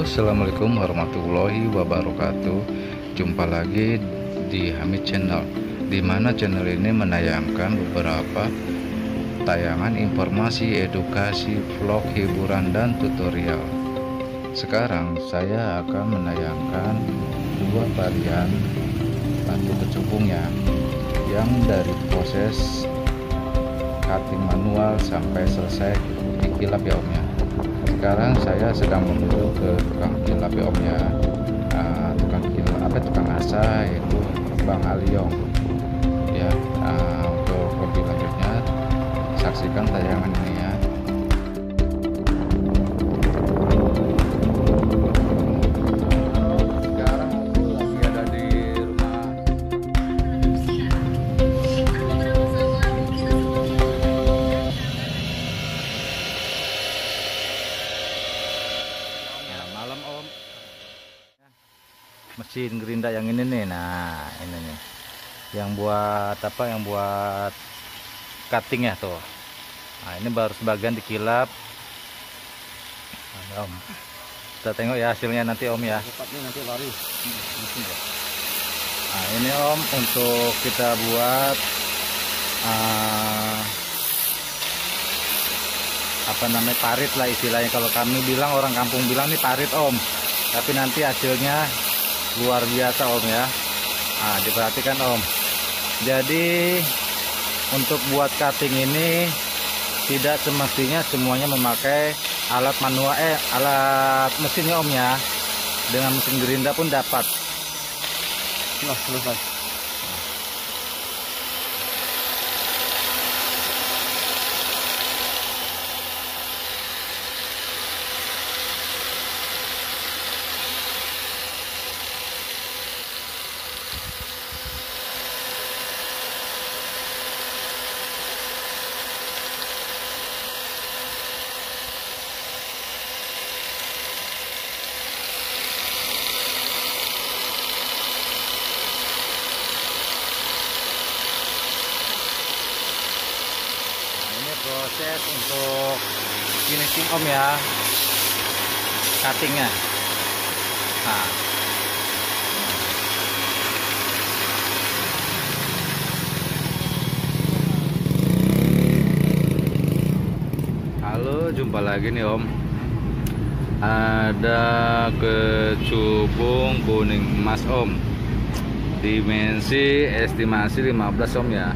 Assalamualaikum warahmatullahi wabarakatuh. Jumpa lagi di Hamid Channel, di mana channel ini menayangkan beberapa tayangan informasi, edukasi, vlog, hiburan, dan tutorial. Sekarang saya akan menayangkan dua varian batu kecubungnya yang dari proses cutting manual sampai selesai dikilap ya Om ya. Sekarang saya sedang menuju ke tukang kilap ya Om ya. Tukang asa, yaitu Bang Aliong ya. Untuk lebih lanjutnya saksikan tayangan ini ya. Sekarang aku lagi ada di rumah ya, malam Om. Mesin gerinda yang ini nih, nah ini nih yang buat apa, yang buat cutting ya tuh. Nah ini baru sebagian dikilap. Nah, Om, kita tengok ya hasilnya nanti Om ya. Nanti lari. Nah ini Om, untuk kita buat apa namanya, parit lah istilahnya. Kalau kami bilang, orang kampung bilang nih parit Om, tapi nanti hasilnya luar biasa Om ya. Nah diperhatikan Om, jadi untuk buat cutting ini tidak semestinya semuanya memakai alat manual, alat mesinnya Om ya. Dengan mesin gerinda pun dapat. Nah, selesai. Proses untuk finishing Om ya, cuttingnya. Nah halo, jumpa lagi nih Om. Ada kecubung kuning emas Om, dimensi estimasi 15 Om ya.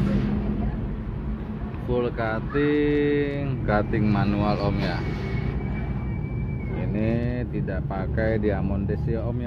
Full cutting manual Om ya. Ini tidak pakai diamond disc ya Om ya.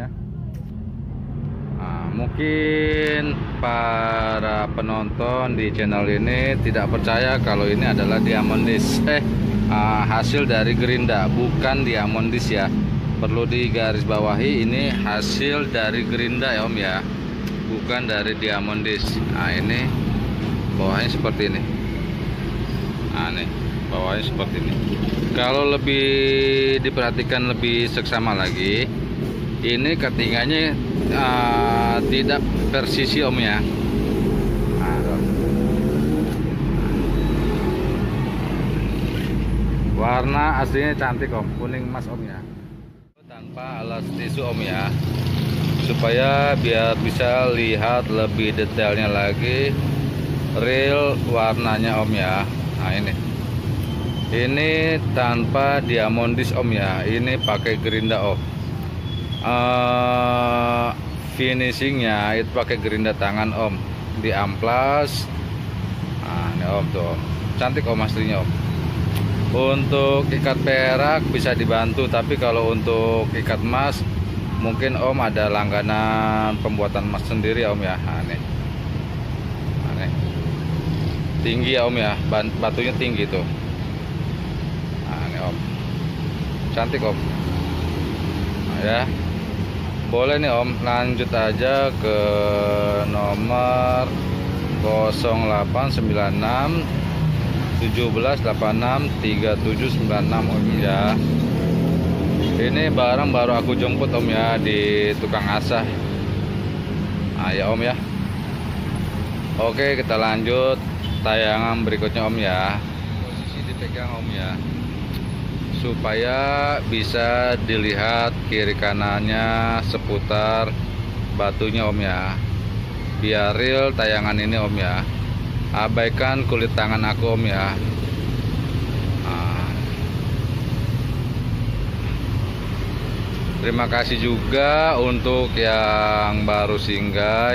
Nah, mungkin para penonton di channel ini tidak percaya kalau ini adalah diamond disc, hasil dari gerinda, bukan diamond disc ya. Perlu digarisbawahi, ini hasil dari gerinda ya Om ya, bukan dari diamond disc. Nah ini bawahnya seperti ini. Nah nih bawahnya seperti ini. Kalau lebih diperhatikan lebih seksama lagi, ini cuttingannya tidak persisi Om ya. Nah, warna aslinya cantik Om, kuning emas Om ya, tanpa alas tisu Om ya, supaya biar bisa lihat lebih detailnya lagi real warnanya Om ya. Nah ini tanpa diamond disc Om ya, ini pakai gerinda Om. Finishingnya itu pakai gerinda tangan Om, di amplas. Nah ini Om tuh Om, cantik Om aslinya Om. Untuk ikat perak bisa dibantu, tapi kalau untuk ikat emas mungkin Om ada langganan pembuatan emas sendiri Om ya. Nah nih tinggi ya Om ya, batunya tinggi tuh. Nah ini Om, cantik Om. Nah, ya boleh nih Om, lanjut aja ke nomor 0896 1786 3796 Om ya. Ini barang baru aku jemput Om ya di tukang asah. Nah ya Om ya. Oke, kita lanjut tayangan berikutnya Om ya. Posisi dipegang Om ya, supaya bisa dilihat kiri kanannya seputar batunya om ya, biar real tayangan ini om ya. Abaikan kulit tangan aku om ya. Terima kasih juga untuk yang baru singgah,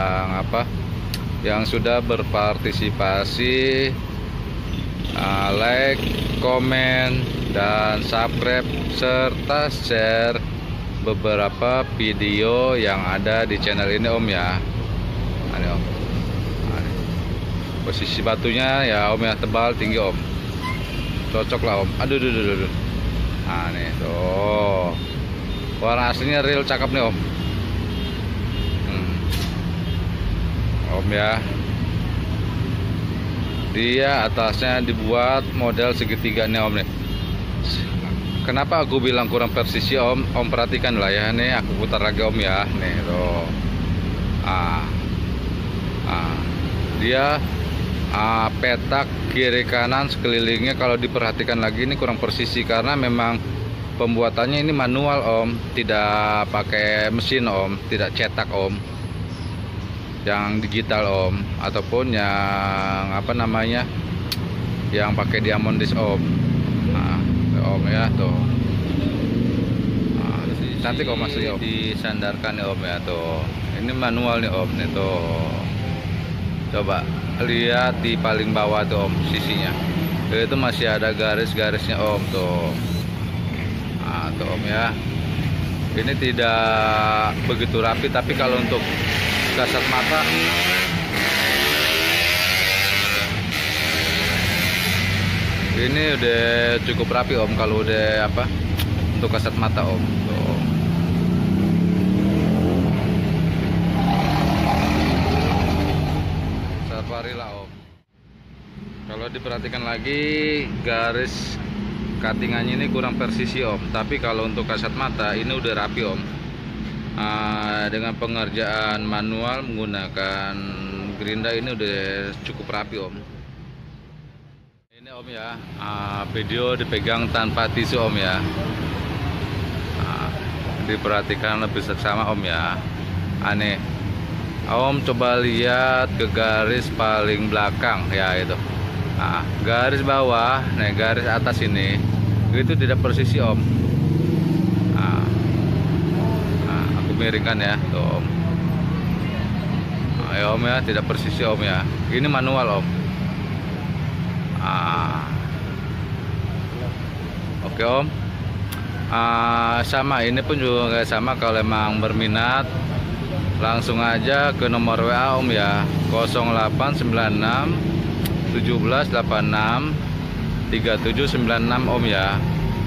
yang sudah berpartisipasi, like, komen, dan subscribe serta share beberapa video yang ada di channel ini om ya. Ini om. Posisi batunya ya om ya, tebal tinggi om, cocok lah om. Aduh. Nah nih tuh, warna aslinya real cakep nih om. Om ya, dia atasnya dibuat model segitiga nih om nih. Kenapa aku bilang kurang presisi om? Om perhatikan lah ya, nih aku putar lagi om ya, nih tuh. Dia petak kiri kanan sekelilingnya kalau diperhatikan lagi ini kurang presisi, karena memang pembuatannya ini manual om, tidak pakai mesin om, tidak cetak om, yang digital om, ataupun yang yang pakai diamond disc om. Nah om ya tuh, cantik om asli om, disandarkan nih om ya tuh. Ini manual nih om nih tuh. Coba lihat di paling bawah tuh om, sisinya itu masih ada garis-garisnya om tuh. Nah tuh om ya, ini tidak begitu rapi, tapi kalau untuk kasat mata ini udah cukup rapi om, kalau udah untuk kasat mata om tuh. Lah om, kalau diperhatikan lagi garis cuttingannya ini kurang presisi om, tapi kalau untuk kasat mata ini udah rapi om. Dengan pengerjaan manual menggunakan gerinda ini udah cukup rapi om. Ini om ya, video dipegang tanpa tisu om ya. Diperhatikan lebih seksama om ya. Aneh om, coba lihat ke garis paling belakang ya itu. Garis bawah, nih garis atas ini itu tidak presisi om. Aku miringkan ya tuh om. Ya om ya, tidak presisi om ya. Ini manual om. Oke om. Sama ini pun juga kayak sama, kalau emang berminat langsung aja ke nomor WA om ya, 0896 1786 3796 om ya.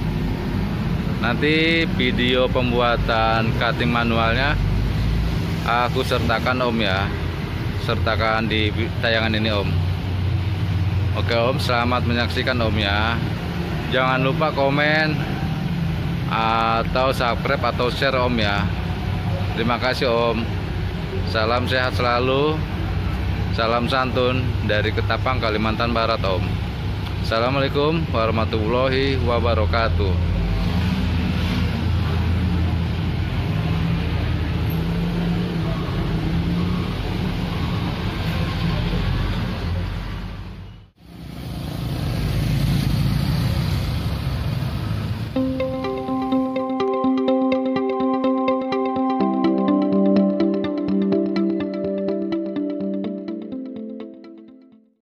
Nanti video pembuatan cutting manualnya aku sertakan om ya, sertakan di tayangan ini om. Oke om, selamat menyaksikan om ya. Jangan lupa komen atau subscribe atau share om ya. Terima kasih om. Salam sehat selalu, salam santun dari Ketapang, Kalimantan Barat om. Assalamualaikum warahmatullahi wabarakatuh.